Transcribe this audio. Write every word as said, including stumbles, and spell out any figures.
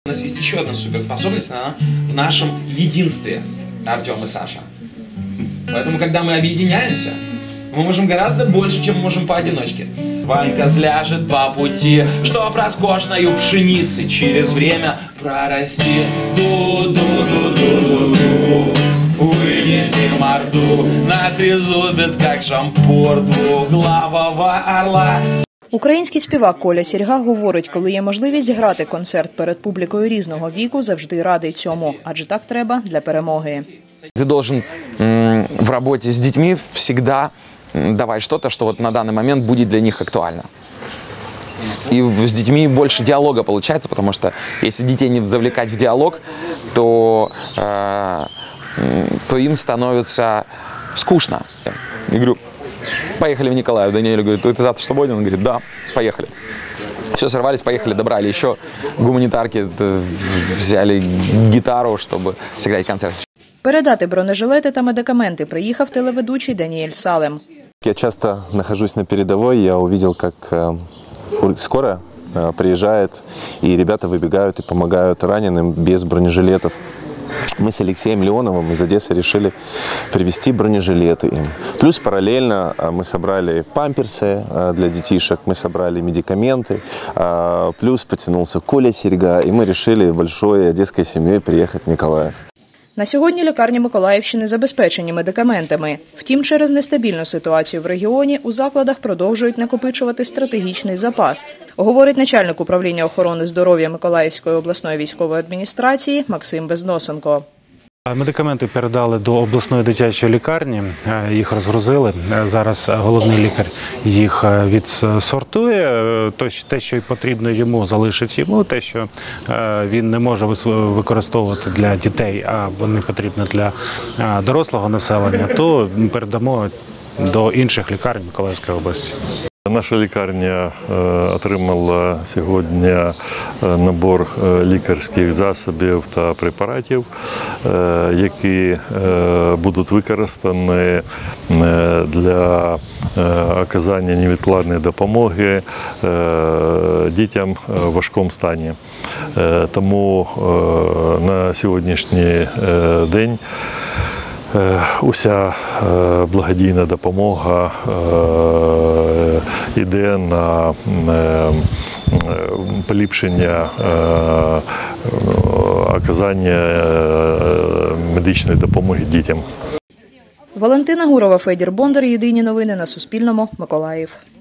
У нас есть еще одна суперспособность, она в нашем единстве, Артем и Саша. Поэтому, когда мы объединяемся, мы можем гораздо больше, чем мы можем поодиночке. Ванька сляжет по пути, чтоб роскошною пшеницы через время прорасти. Ду-ду-ду-ду-ду-ду, вынеси морду на трезубец, как шампур двуглавого орла. Український співак Коля Сірга говорить, коли є можливість грати концерт перед публікою різного віку, завжди радий цьому, адже так треба для перемоги. Ты должен в работе с детьми всегда давать что-то, что вот на данный момент будет для них актуально. И с детьми больше диалога получается, потому что если детей не завлекать в диалог, то, э, то им становится скучно. Я говорю, поехали в Николаев. Даниэль говорит, ты завтра свободен? Он говорит, да, поехали. Все, сорвались, поехали, добрали. Еще гуманитарки взяли гитару, чтобы сыграть концерт. Передати бронежилети та медикаменти приїхав телеведучий Даніель Салем. Я часто нахожусь на передовой, я увидел, как скорая приезжает, и ребята выбегают и помогают раненым без бронежилетов. Мы с Алексеем Леоновым из Одессы решили привезти бронежилеты им. Плюс параллельно мы собрали памперсы для детишек, мы собрали медикаменты, плюс потянулся Коля Сірга, и мы решили большой одесской семьей приехать в Николаев. На сьогодні лікарні Миколаївщини забезпечені медикаментами. Втім, через нестабільну ситуацію в регіоні у закладах продовжують накопичувати стратегічний запас, говорить начальник управління охорони здоров'я Миколаївської обласної військової адміністрації Максим Безносенко. Медикаменти передали до обласної дитячої лікарні, їх розгрузили. Зараз головний лікар їх відсортує. Те, що потрібно йому, залишить йому. Те, що він не може використовувати для дітей, а вони потрібні для дорослого населення, то передамо до інших лікарень Миколаївської області. Наша лікарня отримала сьогодні набор лікарських засобів та препаратів, які будуть використані для оказання невідкладної допомоги дітям в важкому стані. Тому на сьогоднішній день уся благодійна допомога йде на поліпшення оказання медичної допомоги дітям. Валентина Гурова, Федір Бондар. Єдині новини на Суспільному. Миколаїв.